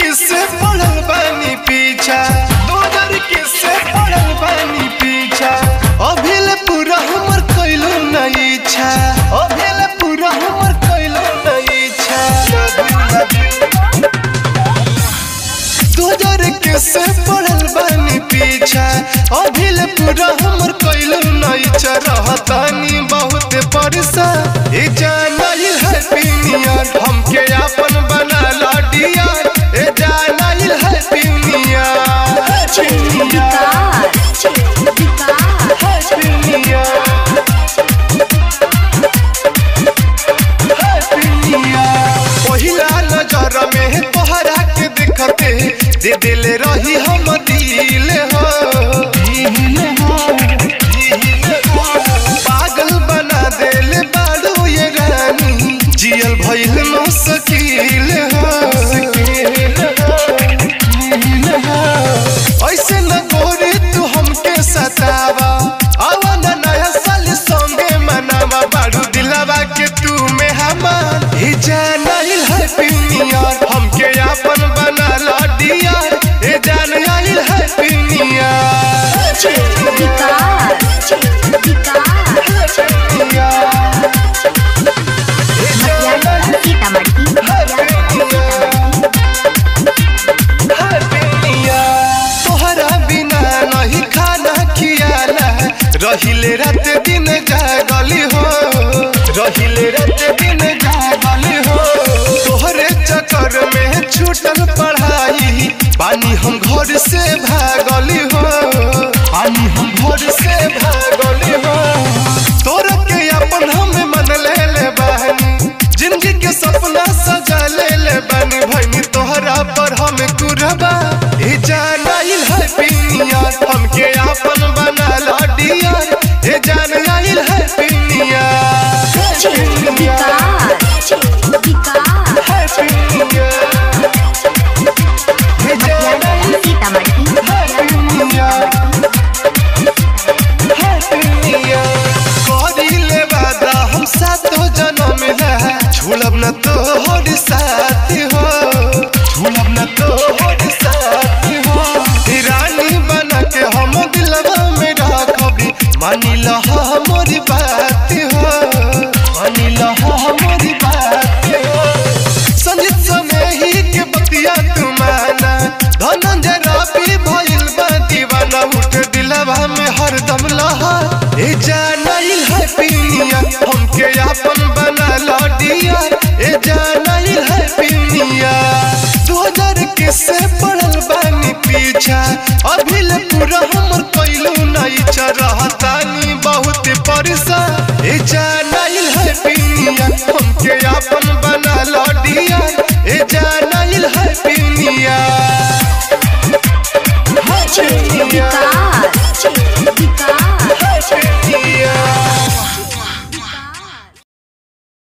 किससे पड़ल बानी पीछा 2000 किससे पड़ल बानी पीछा अभिल पूरा हमर कइलो न इच्छा अभिल पूरा हमर कइलो न इच्छा 2000 किससे पड़ल बानी पीछा अभिल पूरा हमर कइलो न इच्छा रहतानी बहुत परेशान ए जानल है पिनिया हमके अपन बना लाडिया ए जानल है पिनिया पहिला नजर में तोहरा के देखते दे दिल रही हम दिल हो पागल बना दिल बाड़ू ये रानी जियल भइल मुश्किल हो ऐसे न गोरे तू हमके सतावा आवा न नया साल संगे मनावा बाड़ू दिलावा के तू में हमार ही जानल है पिनिया हमके अपन बना लाडिया ए जानल है पिनिया रहिले रात दिन जागली हो रहिले रात दिन जागली हो तोहरे चक्कर में छूटल पढ़ाई पानी हम घर से भागली हो पानी हम घर से भागली हो तोर के अपन हम मन ले बहनी जिंदगी के सपना सजा ले बनी भनी तोहरा पर हम कुरबा ए जानल है पिनिया हमके अपन बना लाडिया ए जानल है पिनिया झूलब न तो होड़ साथ हो झूलब न तो होड़ साथ हो रानी बना के हम दिलवा में रखबी मानी लहा मोरी बात हो मानी लहा मोरी बात हो संजीत समय ही के बतिया तू माना धनंजय राबी भइल बा दीवाना उठ दिलवा में हरदम लहा ए जानल है पिनिया हमके अपन बना लाडिया ए जानल है पिनिया 2000 किससे पड़ल बानी पीछा अभिल पूरा हमर कइलो न इच्छा